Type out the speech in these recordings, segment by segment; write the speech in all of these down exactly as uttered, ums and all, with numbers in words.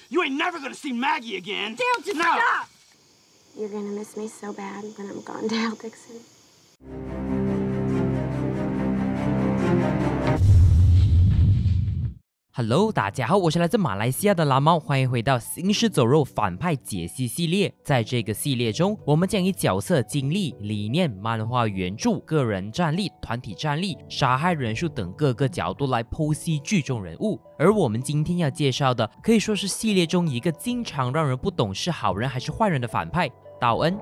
You ain't never gonna see Maggie again. Dale, just no. stop! You're gonna miss me so bad when I'm gone, Dale Dixon. Hello， 大家好，我是来自马来西亚的蓝猫，欢迎回到《行尸走肉反派解析》系列。在这个系列中，我们将以角色经历、理念、漫画原著、个人战力、团体战力、杀害人数等各个角度来剖析剧中人物。而我们今天要介绍的，可以说是系列中一个经常让人不懂是好人还是坏人的反派——道恩。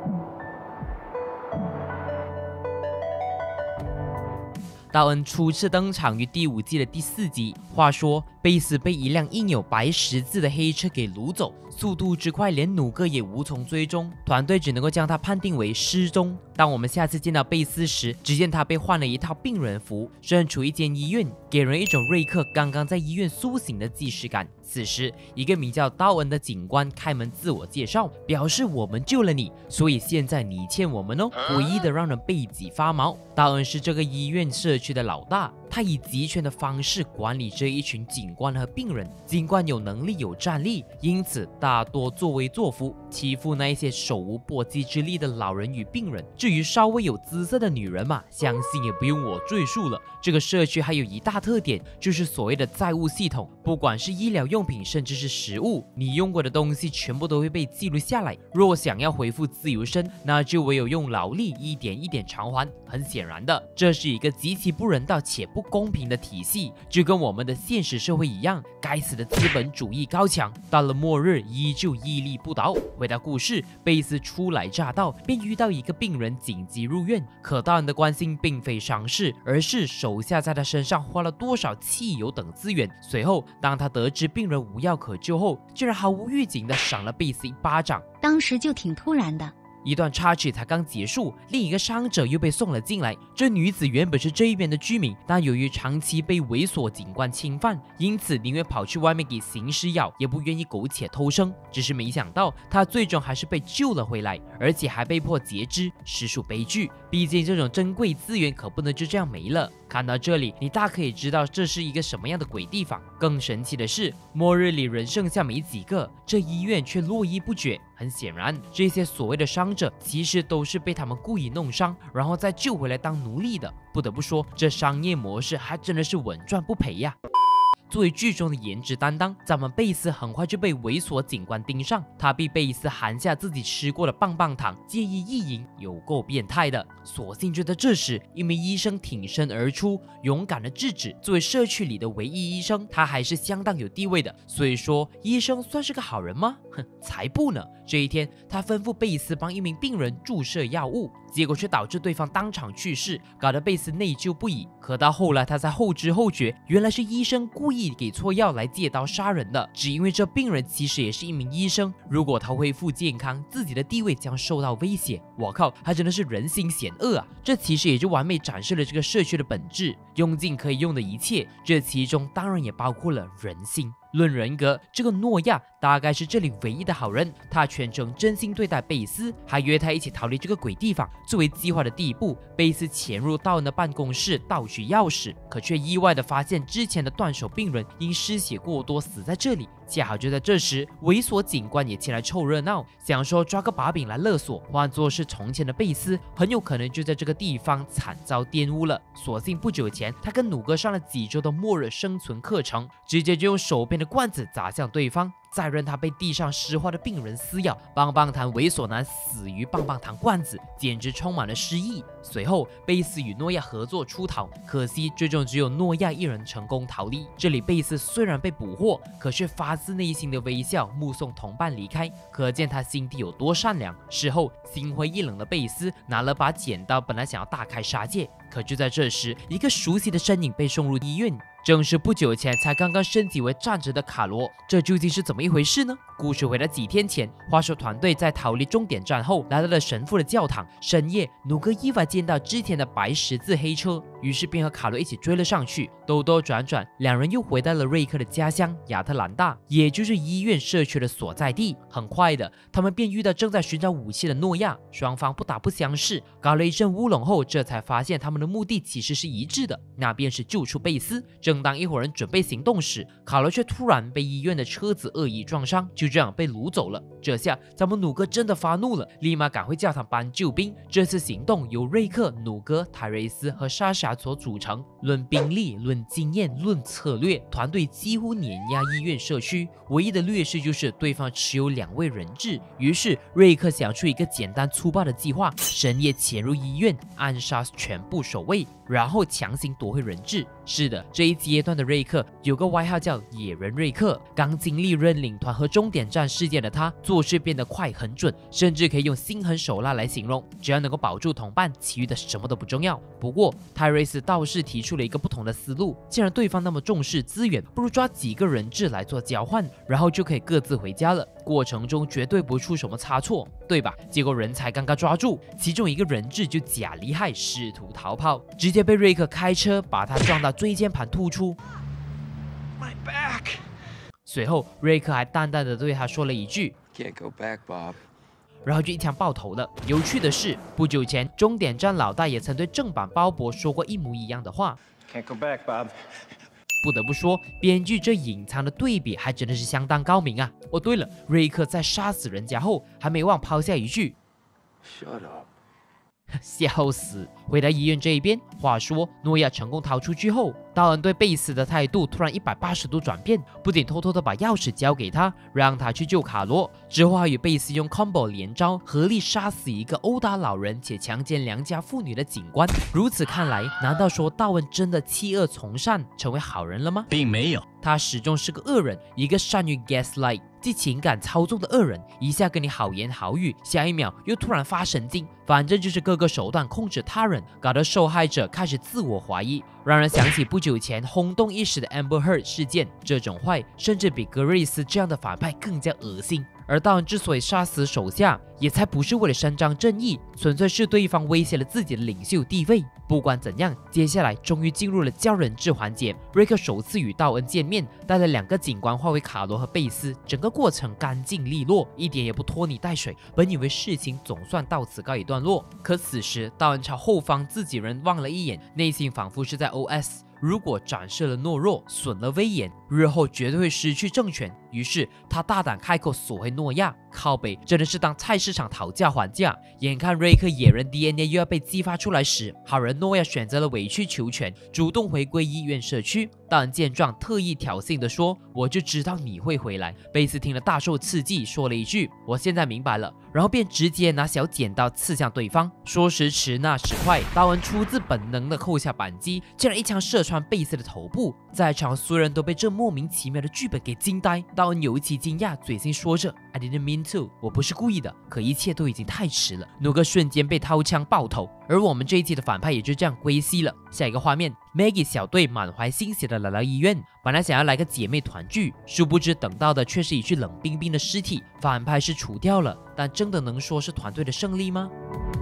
道恩初次登场于第五季的第四集。话说，贝斯被一辆印有白十字的黑车给掳走，速度之快，连努哥也无从追踪，团队只能够将他判定为失踪。当我们下次见到贝斯时，只见他被换了一套病人服，身处一间医院，给人一种瑞克刚刚在医院苏醒的既视感。此时，一个名叫道恩的警官开门自我介绍，表示我们救了你，所以现在你欠我们哦，诡异的让人背脊发毛。道恩是这个医院社区的老大，他以集权的方式管理这一群警官和病人。警官有能力有战力，因此大多作威作福，欺负那一些手无缚鸡之力的老人与病人。至于稍微有姿色的女人嘛，相信也不用我赘述了。这个社区还有一大特点，就是所谓的债务系统，不管是医疗用品甚至是食物，你用过的东西全部都会被记录下来。若想要恢复自由身，那就唯有用劳力一点一点偿还。很显然的，这是一个极其不人道且不公平的体系，就跟我们的现实社会一样，该死的资本主义高墙，到了末日依旧屹立不倒。回到故事，贝斯初来乍到，便遇到一个病人紧急入院，可道恩的关心并非伤势，而是手下在他身上花了多少汽油等资源。随后，当他得知病人无药可救后，居然毫无预警地赏了贝斯一巴掌， 当时就挺突然的。 一段插曲才刚结束，另一个伤者又被送了进来。这女子原本是这一边的居民，但由于长期被猥琐警官侵犯，因此宁愿跑去外面给行尸咬，也不愿意苟且偷生。只是没想到，她最终还是被救了回来，而且还被迫截肢，实属悲剧。毕竟这种珍贵资源可不能就这样没了。看到这里，你大可以知道这是一个什么样的鬼地方。更神奇的是，末日里人剩下没几个，这医院却络绎不绝。很显然，这些所谓的伤者其实都是被他们故意弄伤，然后再救回来当奴隶的。不得不说，这商业模式还真的是稳赚不赔呀。作为剧中的颜值担当，咱们贝斯很快就被猥琐警官盯上，他逼贝斯含下自己吃过的棒棒糖，借意意淫，有够变态的。所幸就在这时，一名医生挺身而出，勇敢的制止。作为社区里的唯一医生，他还是相当有地位的，所以说医生算是个好人吗？哼，才不呢。这一天，他吩咐贝斯帮一名病人注射药物，结果却导致对方当场去世，搞得贝斯内疚不已。可到后来，他才后知后觉，原来是医生故意给错药来借刀杀人的。只因为这病人其实也是一名医生，如果他恢复健康，自己的地位将受到威胁。我靠，他真的是人心险恶啊！这其实也就完美展示了这个社区的本质，用尽可以用的一切，这其中当然也包括了人性。论人格，这个诺亚大概是这里唯一的好人，他全程真心对待贝斯，还约他一起逃离这个鬼地方。作为计划的第一步，贝斯潜入道恩的办公室盗取钥匙，可却意外的发现之前的断手病人因失血过多死在这里。恰好就在这时，猥琐警官也前来凑热闹，想说抓个把柄来勒索。换作是从前的贝斯，很有可能就在这个地方惨遭玷污了。所幸不久前，他跟努哥上了几周的末日生存课程，直接就用手边的罐子砸向对方，再任他被地上石化的病人撕咬。棒棒糖猥琐男死于棒棒糖罐子，简直充满了诗意。随后，贝斯与诺亚合作出逃，可惜最终只有诺亚一人成功逃离。这里贝斯虽然被捕获，可却发自内心的微笑，目送同伴离开，可见他心地有多善良。事后，心灰意冷的贝斯拿了把剪刀，本来想要大开杀戒，可就在这时，一个熟悉的身影被送入医院。正是不久前才刚刚升级为战职的卡罗，这究竟是怎么一回事呢？故事回到几天前，话说团队在逃离终点站后，来到了神父的教堂。深夜，努哥意外见到之前的白十字黑车， 于是便和卡罗一起追了上去。兜兜转转，两人又回到了瑞克的家乡亚特兰大，也就是医院社区的所在地。很快的，他们便遇到正在寻找武器的诺亚，双方不打不相识，搞了一阵乌龙后，这才发现他们的目的其实是一致的，那便是救出贝斯。正当一伙人准备行动时，卡罗却突然被医院的车子恶意撞伤，就这样被掳走了。这下咱们努哥真的发怒了，立马赶回教堂搬救兵。这次行动由瑞克、努哥、泰瑞斯和莎莎所组成。论兵力、论经验、论策略，团队几乎碾压医院社区。唯一的劣势就是对方持有两位人质。于是瑞克想出一个简单粗暴的计划：深夜潜入医院，暗杀全部守卫，然后强行夺回人质。是的，这一阶段的瑞克有个外号叫野人瑞克。刚经历认领团和终点站事件的他，做事变得快很准，甚至可以用心狠手辣来形容。只要能够保住同伴，其余的什么都不重要。不过泰瑞斯倒是提出了一个不同的思路：既然对方那么重视资源，不如抓几个人质来做交换，然后就可以各自回家了。过程中绝对不出什么差错，对吧？结果人才刚刚抓住，其中一个人质就假厉害，试图逃跑，直接被瑞克开车把他撞到椎间盘突出。 My back. 随后，瑞克还淡淡的对他说了一句 Can't go back, Bob. 然后就一枪爆头了。有趣的是，不久前终点站老大也曾对正版鲍勃说过一模一样的话。 Can't go back, Bob. 不得不说，编剧这隐藏的对比还真的是相当高明啊！哦，对了，瑞克在杀死人家后，还没忘抛下一句 Shut up. 笑死！回到医院这一边，话说诺亚成功逃出去后，道恩对贝斯的态度突然一百八十度转变，不仅偷偷的把钥匙交给他，让他去救卡罗，之后还与贝斯用 combo 连招，合力杀死一个殴打老人且强奸良家妇女的警官。如此看来，难道说道恩真的弃恶从善，成为好人了吗？ 并没有， 他始终是个恶人，一个善于 gaslight 即情感操纵的恶人，一下跟你好言好语，下一秒又突然发神经，反正就是各个手段控制他人，搞得受害者开始自我怀疑，让人想起不久前轰动一时的 Amber Heard 事件。这种坏，甚至比格瑞斯这样的反派更加恶心。而道恩之所以杀死手下，也才不是为了伸张正义，纯粹是对方威胁了自己的领袖地位。不管怎样，接下来终于进入了交人质环节。瑞克首次与道恩见面，带了两个警官化为卡罗和贝斯，整个过程干净利落，一点也不拖泥带水。本以为事情总算到此告一段落，可此时道恩朝后方自己人望了一眼，内心仿佛是在 O S。如果展示了懦弱，损了威严，日后绝对会失去政权。于是他大胆开口索回诺亚，靠北真的是当菜市场讨价还价。眼看瑞克野人 D N A 又要被激发出来时，好人诺亚选择了委曲求全，主动回归医院社区。道恩见状，特意挑衅地说：“我就知道你会回来。”贝斯听了大受刺激，说了一句：“我现在明白了。”然后便直接拿小剪刀刺向对方。说时迟，那时快，道恩出自本能地扣下扳机，竟然一枪射穿贝斯的头部。在场所有人都被这莫名其妙的剧本给惊呆。道恩尤其惊讶，嘴型说着 I didn't mean to， 我不是故意的。可一切都已经太迟了，努哥瞬间被掏枪爆头。而我们这一季的反派也就这样归西了。下一个画面 ，Maggie 小队满怀欣喜的来到医院，本来想要来个姐妹团聚，殊不知等到的却是一具冷冰冰的尸体。反派是除掉了，但真的能说是团队的胜利吗？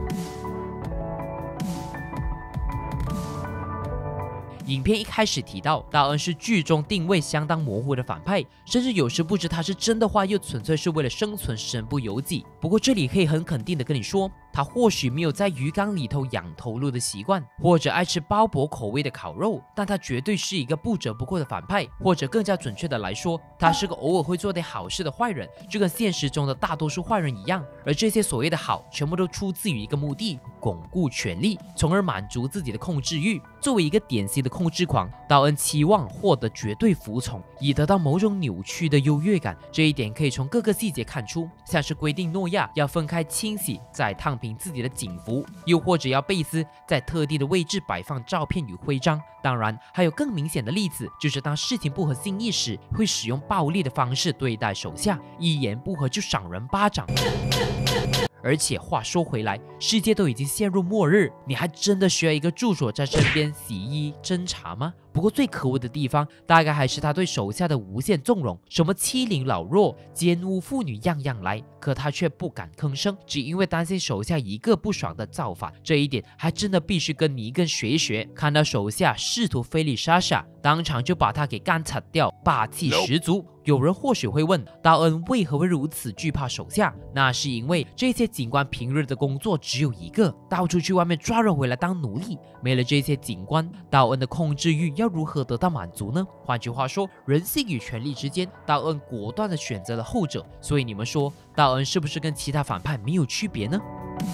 影片一开始提到，道恩是剧中定位相当模糊的反派，甚至有时不知他是真的坏，又纯粹是为了生存身不由己。不过这里可以很肯定的跟你说，他或许没有在鱼缸里头养头鹿的习惯，或者爱吃鲍勃口味的烤肉，但他绝对是一个不折不扣的反派，或者更加准确的来说，他是个偶尔会做点好事的坏人，就跟现实中的大多数坏人一样。而这些所谓的好，全部都出自于一个目的：巩固权力，从而满足自己的控制欲。作为一个典型的控制狂，道恩期望获得绝对服从，以得到某种扭曲的优越感。这一点可以从各个细节看出，像是规定诺亚要分开清洗再烫平自己的警服，又或者要贝斯在特定的位置摆放照片与徽章。 当然，还有更明显的例子，就是当事情不合心意时，会使用暴力的方式对待手下，一言不合就赏人巴掌。而且话说回来，世界都已经陷入末日，你还真的需要一个助手在身边洗衣侦查吗？不过最可恶的地方，大概还是他对手下的无限纵容，什么欺凌老弱、奸污妇女，样样来。可他却不敢吭声，只因为担心手下一个不爽的造法。这一点还真的必须跟尼根学一学。看到手下试图非礼莎莎，当场就把他给干铲掉，霸气十足。有人或许会问，道恩为何会如此惧怕手下？那是因为这些警官平日的工作只有一个，到处去外面抓人回来当奴隶。没了这些警官，道恩的控制欲要如何得到满足呢？换句话说，人性与权力之间，道恩果断地选择了后者。所以你们说，道恩是不是跟其他反派没有区别呢？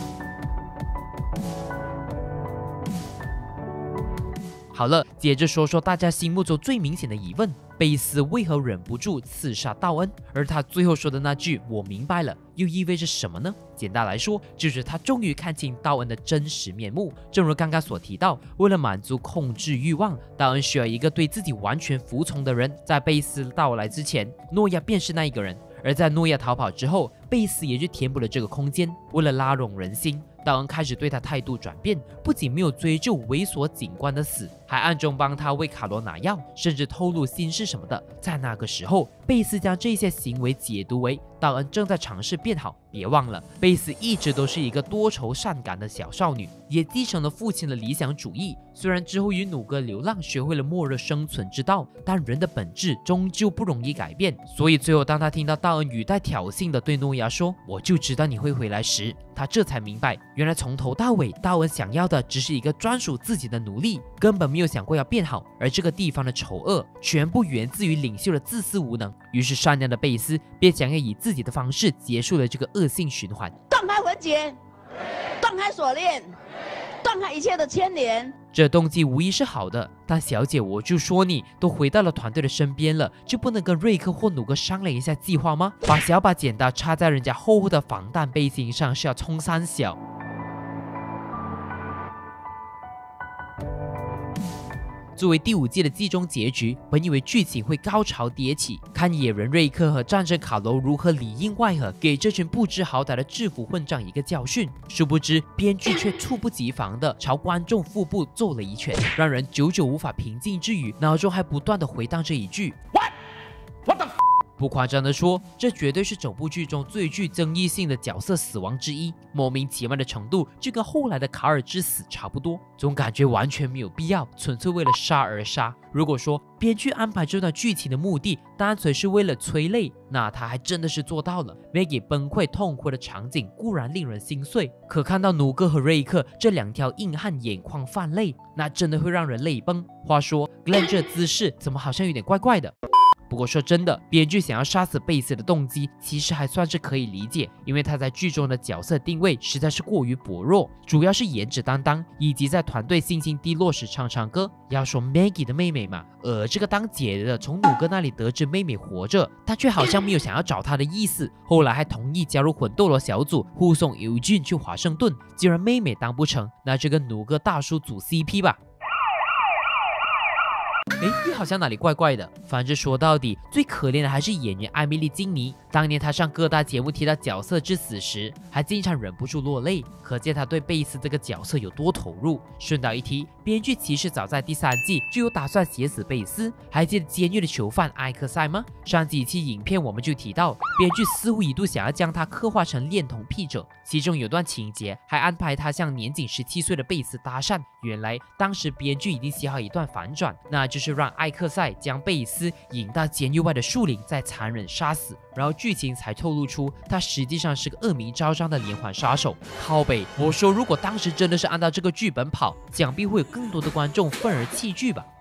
好了，接着说说大家心目中最明显的疑问：贝斯为何忍不住刺杀道恩？而他最后说的那句"我明白了"又意味着什么呢？简单来说，就是他终于看清道恩的真实面目。正如刚刚所提到，为了满足控制欲望，道恩需要一个对自己完全服从的人。在贝斯到来之前，诺亚便是那一个人。而在诺亚逃跑之后，贝斯也就填补了这个空间。为了拉拢人心，道恩开始对他态度转变，不仅没有追究猥琐警官的死，还暗中帮他为卡罗拿药，甚至透露心事什么的。在那个时候，贝斯将这些行为解读为道恩正在尝试变好。别忘了，贝斯一直都是一个多愁善感的小少女，也继承了父亲的理想主义。虽然之后与努哥流浪，学会了末日生存之道，但人的本质终究不容易改变。所以最后，当他听到道恩语带挑衅的对诺亚说"我就知道你会回来"时，他这才明白，原来从头到尾，道恩想要的只是一个专属自己的奴隶，根本没有想过要变好。而这个地方的丑恶，全部源自于领袖的自私无能。于是善良的贝斯便想要以自己的方式结束了这个恶性循环。 断开魂结，断开锁链，断开一切的牵连。 这动机无疑是好的，但小姐，我就说你都回到了团队的身边了，就不能跟瑞克或努哥商量一下计划吗？把小把剪刀插在人家厚厚的防弹背心上是要冲三小？作为第五季的季中结局，本以为剧情会高潮迭起，看野人瑞克和战争卡罗如何里应外合，给这群不知好歹的制服混账一个教训。殊不知，编剧却猝不及防地朝观众腹部揍了一拳，让人久久无法平静之余，脑中还不断地回荡着一句 What What the。不夸张地说，这绝对是整部剧中最具争议性的角色死亡之一，莫名其妙的程度就跟后来的卡尔之死差不多，总感觉完全没有必要，纯粹为了杀而杀。如果说编剧安排这段剧情的目的单纯是为了催泪，那他还真的是做到了。Maggie 崩溃痛哭的场景固然令人心碎，可看到努哥和瑞克这两条硬汉眼眶泛泪，那真的会让人泪崩。话说 Glenn 这姿势怎么好像有点怪怪的？不过说真的，编剧想要杀死贝斯的动机其实还算是可以理解，因为他在剧中的角色定位实在是过于薄弱，主要是颜值担当，以及在团队信心低落时唱唱歌。要说 Maggie 的妹妹嘛，而这个当姐的从努哥那里得知妹妹活着，他却好像没有想要找她的意思，后来还同意加入魂斗罗小组，护送尤俊去华盛顿。既然妹妹当不成，那就跟努哥大叔组 C P 吧。哎，又好像哪里怪怪的。反正说到底，最可怜的还是演员艾米丽·金妮。当年她上各大节目提到角色之死时，还经常忍不住落泪，可见她对贝斯这个角色有多投入。顺道一提，编剧其实早在第三季就有打算写死贝斯。还记得监狱的囚犯埃克塞吗？上几期影片我们就提到，编剧似乎一度想要将他刻画成恋童癖者，其中有段情节还安排他向年仅十七岁的贝斯搭讪。原来当时编剧已经写好一段反转，那就是让艾克塞将贝斯引到监狱外的树林，再残忍杀死，然后剧情才透露出他实际上是个恶名昭彰的连环杀手。靠北，我说如果当时真的是按照这个剧本跑，想必会有更多的观众愤而弃剧吧。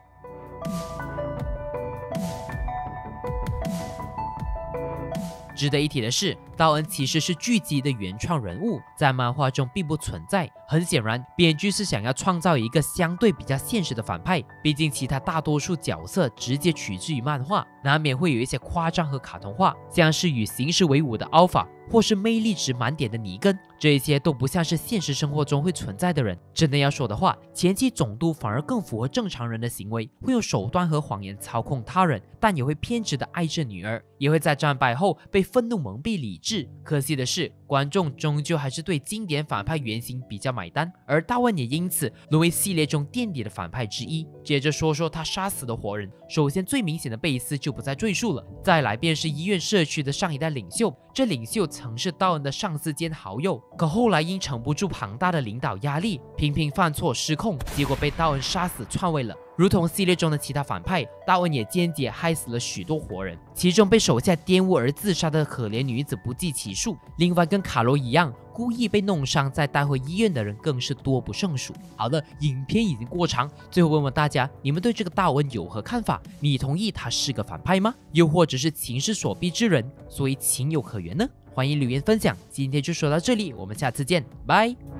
值得一提的是，道恩其实是剧集的原创人物，在漫画中并不存在。 很显然，编剧是想要创造一个相对比较现实的反派，毕竟其他大多数角色直接取自于漫画，难免会有一些夸张和卡通化，像是与行尸为伍的 Alpha， 或是魅力值满点的尼根，这一些都不像是现实生活中会存在的人。真的要说的话，前期总督反而更符合正常人的行为，会用手段和谎言操控他人，但也会偏执的爱着女儿，也会在战败后被愤怒蒙蔽理智。可惜的是，观众终究还是对经典反派原型比较买单，而大卫也因此沦为系列中垫底的反派之一。接着说说他杀死的活人，首先最明显的贝斯就不再赘述了，再来便是医院社区的上一代领袖，这领袖曾是道恩的上司兼好友，可后来因撑不住庞大的领导压力，频频犯错失控，结果被道恩杀死篡位了。如同系列中的其他反派，道恩也间接害死了许多活人，其中被手下玷污而自杀的可怜女子不计其数，另外跟卡罗一样故意被弄伤再带回医院的人更是多不胜数。好了，影片已经过长，最后问问大家，你们对这个道恩有何看法？你同意他是个反派吗？又或者是情势所逼之人，所以情有可原呢？欢迎留言分享。今天就说到这里，我们下次见，拜。